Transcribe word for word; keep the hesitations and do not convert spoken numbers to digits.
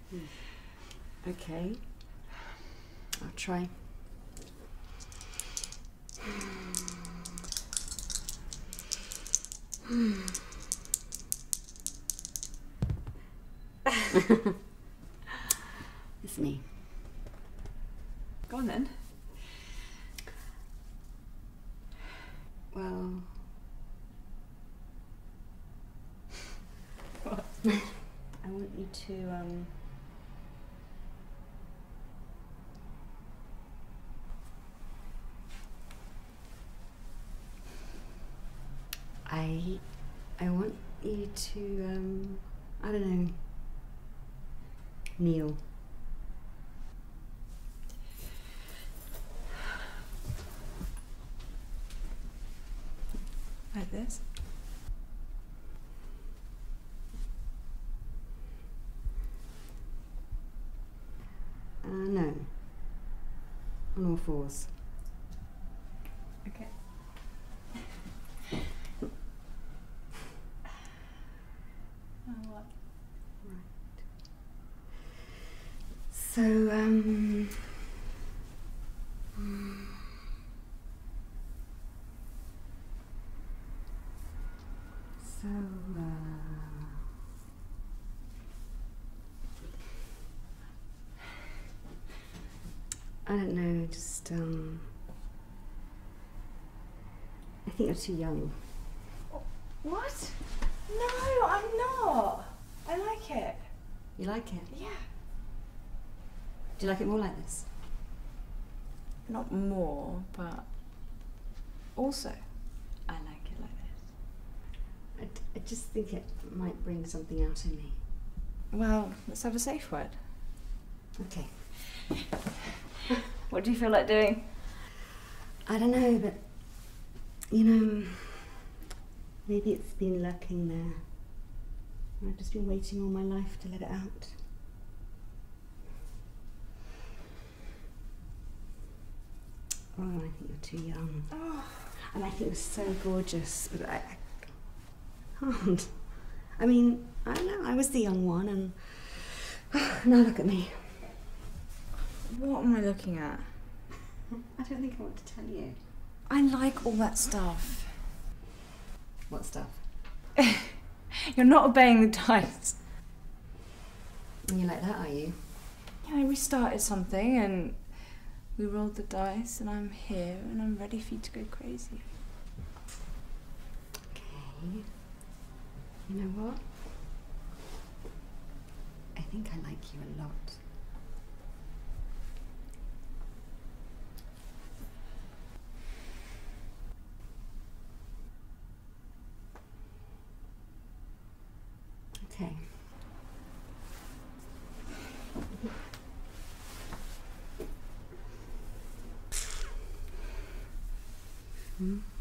Okay. I'll try. It's me. Go on then. Well... What? I want you to, um... I... I want you to, um... I don't know... kneel. Like this? Uh, no. On all fours. Okay. Oh, what? Right. So, um... So, uh... I don't know, just, um... I think you're too young. What? No, I'm not. I like it. You like it? Yeah. Do you like it more like this? Not more, but also, I like it like this. I, d I just think it might bring something out in me. Well, let's have a safe word. Okay. What do you feel like doing? I don't know, but, you know, maybe it's been lurking there. I've just been waiting all my life to let it out. Oh, I think you're too young. Oh. And I think you're so gorgeous, but I, I can't. I mean, I don't know, I was the young one, and now look at me. What am I looking at? I don't think I want to tell you. I like all that stuff. What stuff? You're not obeying the dice. You like that, are you? Yeah, I restarted something and we rolled the dice and I'm here and I'm ready for you to go crazy. Okay. You know what? I think I like you a lot. Okay. Hmm?